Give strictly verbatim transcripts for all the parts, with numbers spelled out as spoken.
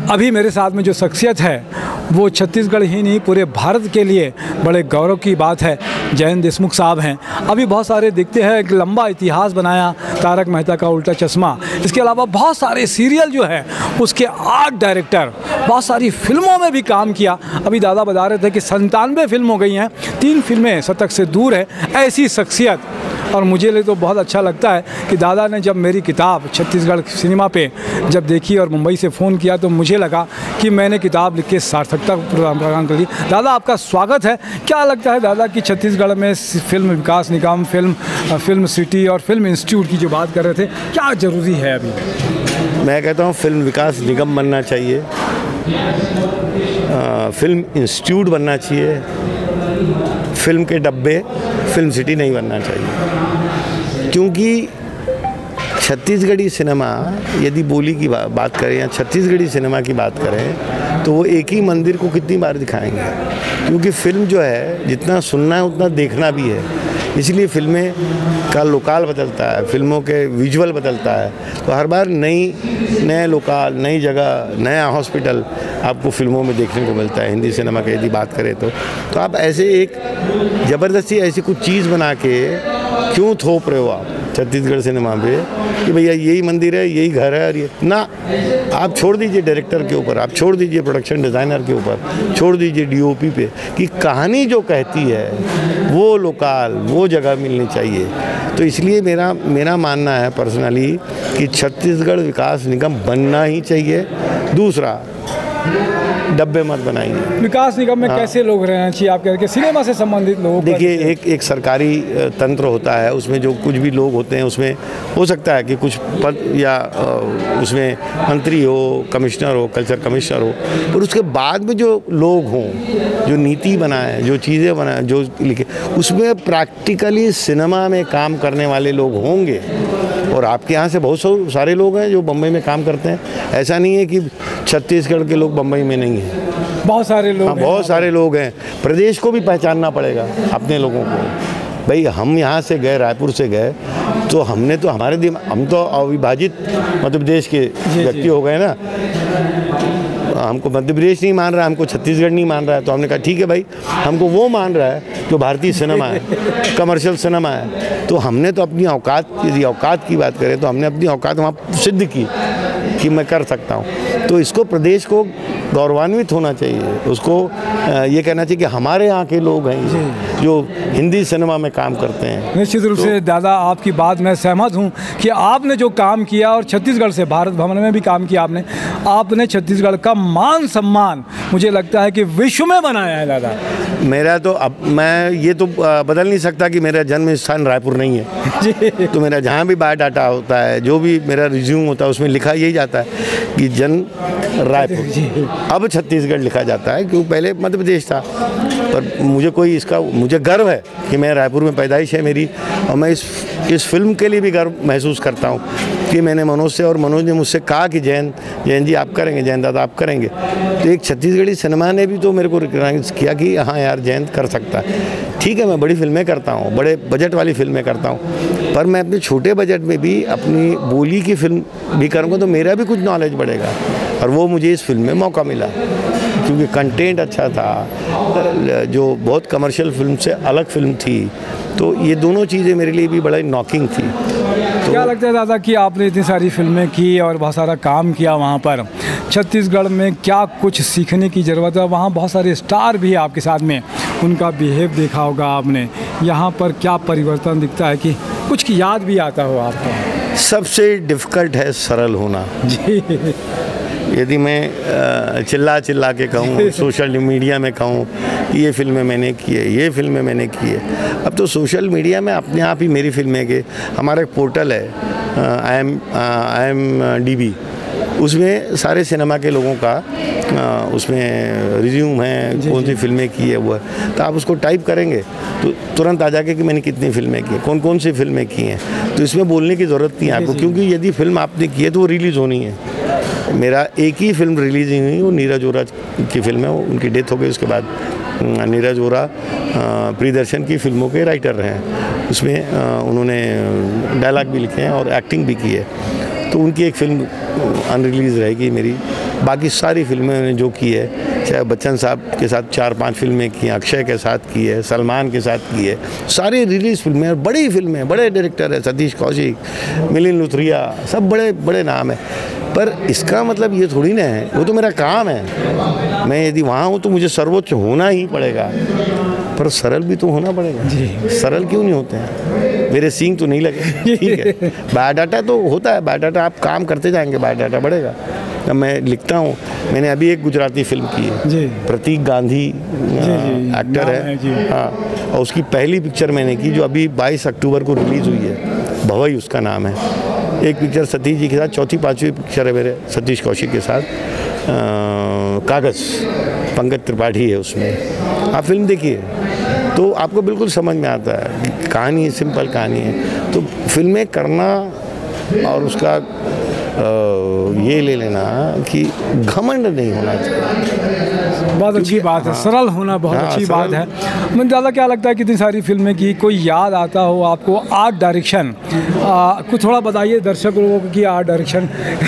अभी मेरे साथ में जो शख्सियत है वो छत्तीसगढ़ ही नहीं पूरे भारत के लिए बड़े गौरव की बात है। जयंत देशमुख साहब हैं। अभी बहुत सारे दिखते हैं, एक लंबा इतिहास बनाया तारक मेहता का उल्टा चश्मा। इसके अलावा बहुत सारे सीरियल जो है उसके आर्ट डायरेक्टर, बहुत सारी फिल्मों में भी काम किया। अभी दादा बता रहे थे कि संतानवे फिल्म हो गई हैं, तीन फिल्में शतक से दूर है। ऐसी शख्सियत, और मुझे लिए तो बहुत अच्छा लगता है कि दादा ने जब मेरी किताब छत्तीसगढ़ सिनेमा पे जब देखी और मुंबई से फ़ोन किया तो मुझे लगा कि मैंने किताब लिख के सार्थकता प्रदान कर ली। दादा आपका स्वागत है। क्या लगता है दादा कि छत्तीसगढ़ में फिल्म विकास निगम, फिल्म फिल्म सिटी और फिल्म इंस्टीट्यूट की जो बात कर रहे थे, क्या ज़रूरी है अभी? मैं कहता हूँ फिल्म विकास निगम बनना चाहिए, आ, फिल्म इंस्टीट्यूट बनना चाहिए, फिल्म के डब्बे फिल्म सिटी नहीं बनना चाहिए। क्योंकि छत्तीसगढ़ी सिनेमा, यदि बोली की बा, बात करें या छत्तीसगढ़ी सिनेमा की बात करें तो वो एक ही मंदिर को कितनी बार दिखाएंगे। क्योंकि फिल्म जो है जितना सुनना है उतना देखना भी है, इसलिए फिल्में का लोकाल बदलता है, फिल्मों के विजुअल बदलता है। तो हर बार नई नए लोकाल, नई जगह, नया हॉस्पिटल आपको फिल्मों में देखने को मिलता है। हिंदी सिनेमा की यदि बात करें तो तो आप ऐसे एक ज़बरदस्ती ऐसी कुछ चीज़ बना के क्यों थोप रहे हो आप छत्तीसगढ़ सिनेमा पे कि भैया यही मंदिर है, यही घर है, और ये ना। आप छोड़ दीजिए डायरेक्टर के ऊपर, आप छोड़ दीजिए प्रोडक्शन डिज़ाइनर के ऊपर, छोड़ दीजिए डीओपी पे कि कहानी जो कहती है वो लोकाल, वो जगह मिलनी चाहिए। तो इसलिए मेरा मेरा मानना है पर्सनली कि छत्तीसगढ़ विकास निगम बनना ही चाहिए। दूसरा, डब्बे मत बनाइए। विकास निगम में हाँ। कैसे लोग रहना चाहिए आप कह रहे हैं? सिनेमा से संबंधित लोग। देखिए, एक एक सरकारी तंत्र होता है, उसमें जो कुछ भी लोग होते हैं उसमें हो सकता है कि कुछ पद या उसमें मंत्री हो, कमिश्नर हो, कल्चर कमिश्नर हो, और उसके बाद में जो लोग हों, जो नीति बनाए, जो चीज़ें बनाए, जो लिखे, उसमें प्रैक्टिकली सिनेमा में काम करने वाले लोग होंगे। और आपके यहाँ से बहुत सारे लोग हैं जो बम्बई में काम करते हैं। ऐसा नहीं है कि छत्तीसगढ़ के लोग बम्बई में नहीं हैं, बहुत सारे लोग हाँ, हैं, बहुत सारे लोग हैं। प्रदेश को भी पहचानना पड़ेगा अपने लोगों को। भाई हम यहाँ से गए, रायपुर से गए, तो हमने तो हमारे दिमाग, हम तो अविभाजित मध्य प्रदेश के व्यक्ति हो गए ना। हमको मध्य प्रदेश नहीं मान रहा है, हमको छत्तीसगढ़ नहीं मान रहा है, तो हमने कहा ठीक है भाई, हमको वो मान रहा है जो भारतीय सिनेमा है, कमर्शियल सिनेमा है। तो हमने तो अपनी औकात, यदि औकात की बात करें तो हमने अपनी औकात वहाँ सिद्ध की कि मैं कर सकता हूँ। तो इसको प्रदेश को गौरवान्वित होना चाहिए, उसको ये कहना चाहिए कि हमारे यहाँ के लोग हैं जो हिंदी सिनेमा में काम करते हैं। निश्चित रूप तो, से दादा आपकी बात मैं सहमत हूँ कि आपने जो काम किया, और छत्तीसगढ़ से भारत भवन में भी काम किया आपने, आपने छत्तीसगढ़ का मान सम्मान मुझे लगता है कि विश्व में बनाया है दादा। मेरा तो अब मैं ये तो बदल नहीं सकता कि मेरा जन्म स्थान रायपुर नहीं है जी। तो मेरा जहाँ भी बायोडाटा होता है, जो भी मेरा रिज्यूम होता है, उसमें लिखा यही जाता है कि जन्म रायपुर। अब छत्तीसगढ़ लिखा जाता है क्योंकि पहले मध्य प्रदेश था। पर मुझे कोई इसका मुझे गर्व है कि मैं रायपुर में पैदाइश है मेरी, और मैं इस इस फिल्म के लिए भी गर्व महसूस करता हूँ कि मैंने मनोज से, और मनोज ने मुझसे कहा कि जयंत जयंत जी आप करेंगे, जयंत दादा आप करेंगे। तो एक छत्तीसगढ़ी सिनेमा ने भी तो मेरे को रिकॉग्नाइज किया कि हाँ यार जयंत कर सकता है। ठीक है, मैं बड़ी फिल्में करता हूँ, बड़े बजट वाली फिल्में करता हूँ, पर मैं अपने छोटे बजट में भी अपनी बोली की फिल्म भी करूँगा तो मेरा भी कुछ नॉलेज बढ़ेगा। और वो मुझे इस फिल्म में मौका मिला क्योंकि कंटेंट अच्छा था, जो बहुत कमर्शियल फिल्म से अलग फिल्म थी। तो ये दोनों चीज़ें मेरे लिए भी बड़ा नॉकिंग थी। तो क्या लगता है दादा कि आपने इतनी सारी फिल्में की और बहुत सारा काम किया वहाँ पर, छत्तीसगढ़ में क्या कुछ सीखने की ज़रूरत है? वहाँ बहुत सारे स्टार भी आपके साथ में, उनका बिहेव देखा होगा आपने, यहाँ पर क्या परिवर्तन दिखता है कि कुछ की याद भी आता हो आपको? सबसे डिफ़िकल्ट है सरल होना जी। यदि मैं चिल्ला चिल्ला के कहूँ, सोशल मीडिया में कहूँ ये फिल्में मैंने की है, ये फिल्में मैंने की है। अब तो सोशल मीडिया में अपने आप ही मेरी फिल्में के, हमारा एक पोर्टल है I M I M D B, उसमें सारे सिनेमा के लोगों का आ, उसमें रिज्यूम है, कौन सी फिल्में की है वो है। तो आप उसको टाइप करेंगे तो तुरंत आ जाके कि मैंने कितनी फिल्में की, कौन कौन सी फिल्में की हैं। तो इसमें बोलने की ज़रूरत नहीं है आपको, क्योंकि यदि फिल्म आपने की है तो वो रिलीज़ होनी है। मेरा एक ही फिल्म रिलीज़ नहीं हुई, वो नीरज ओरा की फिल्म है, वो उनकी डेथ हो गई। उसके बाद नीरज ओरा प्रियदर्शन की फिल्मों के राइटर रहे हैं, उसमें उन्होंने डायलॉग भी लिखे हैं और एक्टिंग भी की है। तो उनकी एक फिल्म अनरिलीज़ रहेगी मेरी, बाकी सारी फिल्में उन्होंने जो की है, चाहे बच्चन साहब के साथ चार पांच फिल्में की, अक्षय के साथ की है, सलमान के साथ की है, सारी रिलीज फिल्में, बड़ी फिल्में, बड़े डायरेक्टर है, सतीश कौशिक, मिलिंद लुथरिया, सब बड़े बड़े नाम है। पर इसका मतलब ये थोड़ी ना है, वो तो मेरा काम है, मैं यदि वहाँ हूँ तो मुझे सर्वोच्च होना ही पड़ेगा, पर सरल भी तो होना पड़ेगा जी। सरल क्यों नहीं होते हैं? मेरे सींग तो नहीं लगे, ठीक है। बायोडाटा तो होता है, बायोडाटा आप काम करते जाएंगे, बायोडाटा बढ़ेगा। अब मैं लिखता हूँ, मैंने अभी एक गुजराती फिल्म की है जी। प्रतीक गांधी एक्टर है, है हाँ, और उसकी पहली पिक्चर मैंने की जो अभी बाईस अक्टूबर को रिलीज़ हुई है, भवई उसका नाम है। एक पिक्चर सतीश जी के साथ, चौथी पांचवी पिक्चर है मेरे सतीश कौशिक के साथ, आ, कागज़, पंकज त्रिपाठी है उसमें। आप फिल्म देखिए तो आपको बिल्कुल समझ में आता है, कहानी सिंपल कहानी है। तो फिल्में करना और उसका आ, ये ले लेना कि घमंड नहीं होना चाहिए, बहुत अच्छी बात है, सरल होना बहुत हाँ, अच्छी बात है। मुझे ज़्यादा क्या लगता है कितनी सारी फिल्में की कोई याद आता हो आपको, आर्ट डायरेक्शन कुछ थोड़ा बताइए दर्शक लोगों को कि आर्ट डायरेक्शन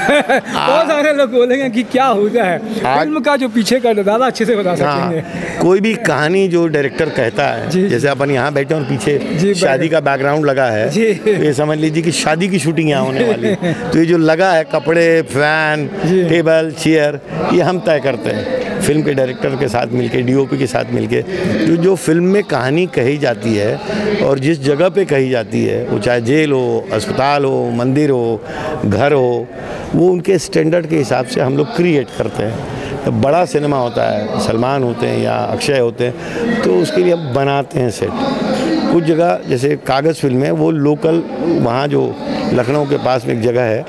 बहुत सारे लोग बोलेंगे कि क्या होता है फिल्म का जो पीछे का, ज़्यादा अच्छे से बता सकेंगे। हाँ, कोई भी कहानी जो डायरेक्टर कहता है, जैसे अपन यहाँ बैठे और पीछे शादी का बैकग्राउंड लगा है, तो ये समझ लीजिए कि शादी की शूटिंग यहाँ होने वाली है। तो ये जो लगा है, कपड़े, फैन, टेबल, चेयर, ये हम तय करते हैं फिल्म के डायरेक्टर के साथ मिलके, डीओपी के साथ मिलके। तो जो फिल्म में कहानी कही जाती है और जिस जगह पे कही जाती है, वो चाहे जेल हो, अस्पताल हो, मंदिर हो, घर हो, वो उनके स्टैंडर्ड के हिसाब से हम लोग क्रिएट करते हैं। तो बड़ा सिनेमा होता है, सलमान होते हैं या अक्षय होते हैं, तो उसके लिए हम बनाते हैं सेट। कुछ जगह जैसे कागज़ फिल्म है, वो लोकल, वहाँ जो लखनऊ के पास में एक जगह है,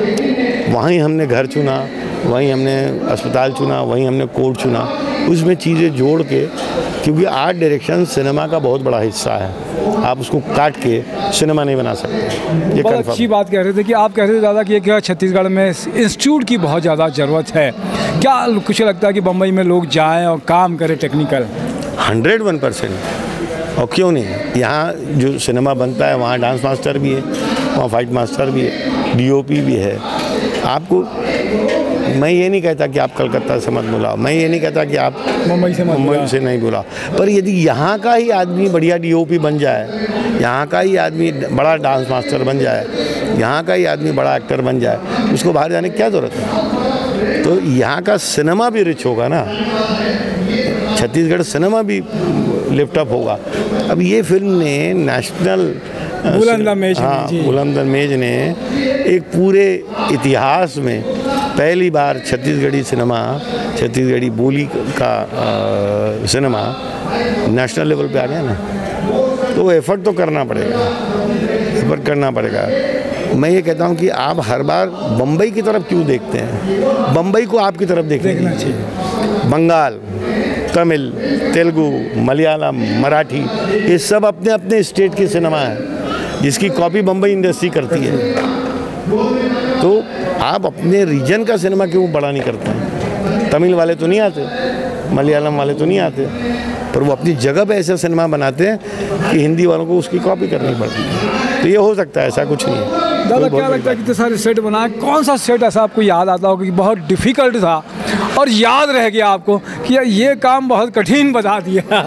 वहीं हमने घर चुना, वहीं हमने अस्पताल चुना, वहीं हमने कोर्ट चुना, उसमें चीज़ें जोड़ के, क्योंकि आर्ट डायरेक्शन सिनेमा का बहुत बड़ा हिस्सा है, आप उसको काट के सिनेमा नहीं बना सकते। ये बहुत अच्छी बात कह रहे थे कि आप कह रहे थे ज़्यादा कि क्या छत्तीसगढ़ में इंस्टीट्यूट की बहुत ज़्यादा ज़रूरत है, क्या कुछ लगता है कि बम्बई में लोग जाएँ और काम करें टेक्निकल? हंड्रेड वन परसेंट, और क्यों नहीं, यहाँ जो सिनेमा बनता है वहाँ डांस मास्टर भी है, वहाँ फाइट मास्टर भी है, डीओपी भी है। आपको मैं ये नहीं कहता कि आप कलकत्ता से मत बुलाओ, मैं ये नहीं कहता कि आप मुंबई से मत मुंबई से नहीं बुलाओ, पर यदि यहाँ का ही आदमी बढ़िया डीओपी बन जाए, यहाँ का ही आदमी बड़ा डांस मास्टर बन जाए, यहाँ का ही आदमी बड़ा एक्टर बन जाए, उसको बाहर जाने की क्या ज़रूरत है? तो यहाँ का सिनेमा भी रिच होगा ना, छत्तीसगढ़ सिनेमा भी लिफ्टअप होगा। अब ये फिल्म ने नेशनल बुलंद मेज हाँ बुलंद मेज ने एक पूरे इतिहास में पहली बार छत्तीसगढ़ी सिनेमा, छत्तीसगढ़ी बोली का आ, सिनेमा नेशनल लेवल पे आ गया ना, तो एफर्ट तो करना पड़ेगा, एफर्ट करना पड़ेगा। मैं ये कहता हूँ कि आप हर बार बम्बई की तरफ क्यों देखते हैं, बम्बई को आपकी तरफ देखना चाहिए। बंगाल, तमिल, तेलुगु, मलयालम, मराठी, ये सब अपने अपने स्टेट के सिनेमा है जिसकी कॉपी बम्बई इंडस्ट्री करती है। तो आप अपने रीजन का सिनेमा क्यों बड़ा नहीं करते हैं? तमिल वाले तो नहीं आते, मलयालम वाले तो नहीं आते, पर वो अपनी जगह पे ऐसा सिनेमा बनाते हैं कि हिंदी वालों को उसकी कॉपी करनी पड़ती है। तो ये हो सकता है, ऐसा कुछ नहीं है। दादा क्या लगता है कितने सारे सेट बनाए, कौन सा सेट ऐसा आपको याद आता होगा कि बहुत डिफ़िकल्ट था और याद रह गया आपको कि यार ये काम बहुत कठिन बता दिया?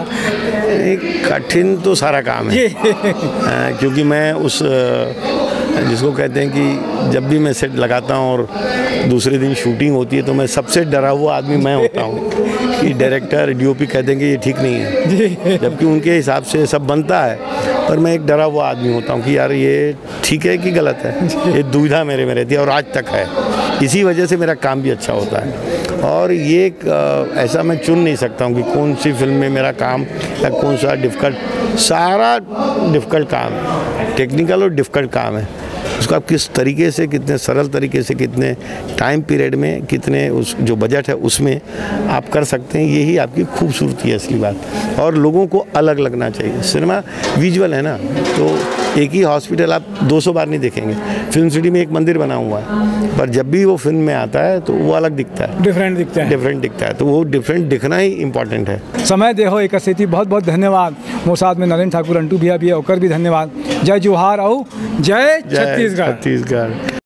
कठिन तो सारा काम है आ, क्योंकि मैं उस जिसको कहते हैं कि जब भी मैं सेट लगाता हूँ और दूसरे दिन शूटिंग होती है तो मैं सबसे डरा हुआ आदमी मैं होता हूँ कि डायरेक्टर, डीओपी कह देंगे ये ठीक नहीं है, जबकि उनके हिसाब से सब बनता है, पर मैं एक डरा हुआ आदमी होता हूँ कि यार ये ठीक है कि गलत है। ये दुविधा मेरे में रहती है और आज तक है, इसी वजह से मेरा काम भी अच्छा होता है। और ये एक ऐसा मैं चुन नहीं सकता हूँ कि कौन सी फिल्म में मेरा काम या कौन सा डिफ़िकल्ट, सारा डिफ़िकल्ट काम है, टेक्निकल और डिफ़िकल्ट काम है। उसको आप किस तरीके से, कितने सरल तरीके से, कितने टाइम पीरियड में, कितने उस जो बजट है उसमें आप कर सकते हैं, यही आपकी खूबसूरती है असली बात। और लोगों को अलग लगना चाहिए। सिनेमा विजुअल है ना, तो एक ही हॉस्पिटल आप दो सौ बार नहीं देखेंगे। फिल्म सिटी में एक मंदिर बना हुआ है, पर जब भी वो फिल्म में आता है तो वो अलग दिखता है, डिफरेंट दिखता है, डिफरेंट दिखता है। तो वो डिफरेंट दिखना ही इम्पोर्टेंट है। समय देहो एक सेती, बहुत बहुत धन्यवाद। मोर साथ में नरेंद्र ठाकुर अंटू भैया भी है, ओकर भी धन्यवाद। जय जोहार और जय छत्तीसगढ़। छत्तीसगढ़।